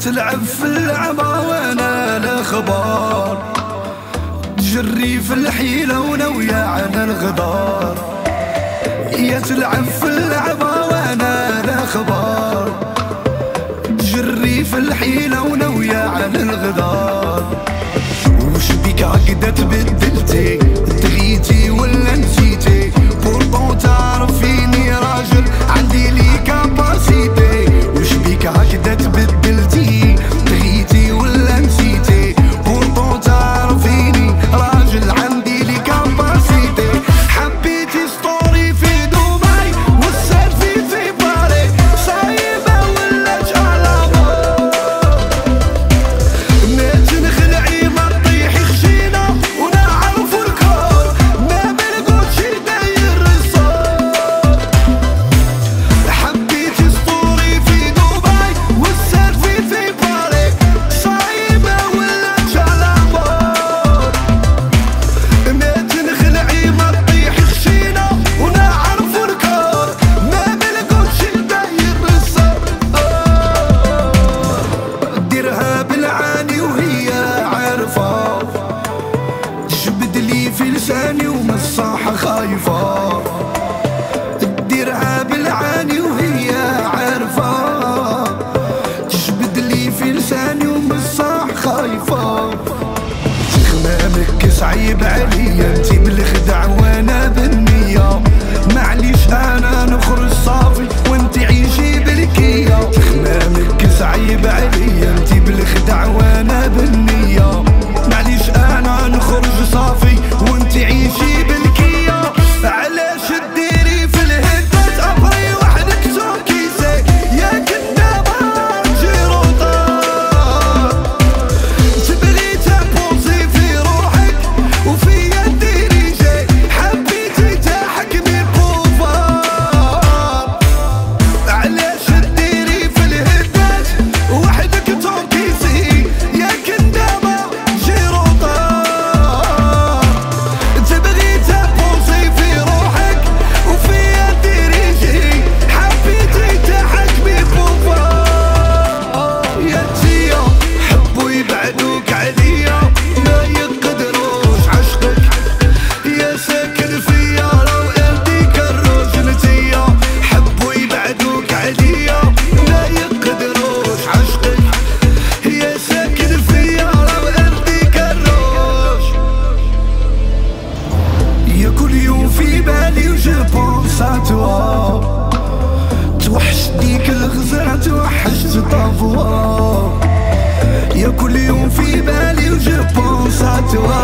تلعب في اللعبة وانا الاخبار، تجري في الحيلة وناوية على الغدار. يا تلعب في اللعبة وانا الاخبار، تجري في الحيلة وناوية على الغدار. وش بيك هكذا تبدلتي، تغيتي ولا نسيتي؟ بورطون تعرفيني راجل عندي لي كاباسيتي. وش بيك هكذا تبدلتي، تغيتي ولا نسيتي؟ بورطون تعرفيني راجل عندي لي كاباسيتي. حبيتي ستوري في دبي والسيلفي في باري، صايبة ولا جالامو؟ ما تنخلعي ما تطيحي خشينة ونعرف الكون، ما بنقولش داير الصوت. حبيتي ستوري في دبي والسيلفي في باري، صايبة ولا جالامو؟ ما تنخلعي ما تطيحي خشينة ونعرف الكون، ما بنقولش داير الصوت. ديرها بالعاني وهي عارفة، تجبد لي في لساني ومن الصاحة خايفة. ديرها بالعاني وهي عارفة، تجبد لي في لساني ومن الصاحة خايفة. خمامك صعيب عليا، انتي بالخدع وانا بالنية. معليش انا نخرج صافي وانتي عيشي بالكية. خمامك صعيب عليا، انتي بالخدع وانا بالنية. معليش انا نخرج صافي وانتي عيشي بالكية. علاش تديري في الهدات ابغي وحدك توكيسي؟ يا كدابة جيروطة، تبغي تبوزي في روحك وفيا ديريجي. حبيتي تحكمي بوفار، علاش تديري في الهدات وحدك توكيسي؟ يا كدابة جيروطة، تبغي تبوزي في روحك وفيا ديريجي. حبيتي تحكمي بوفار. يا تيا حبوا يبعدوك عليا، ما يقدروش عشقك. يا ساكن فيا لو انتي كروش نتيا. حبوا يبعدوك عليا، ما يقدروش عشقك. يا ساكن فيا لو انتي كروش. يا كل يوم في بالي وجو بونس ا توا، توحشتني كل غزرة توحشت طافوا. يا كل يوم في بالي وجو بونس ا توا،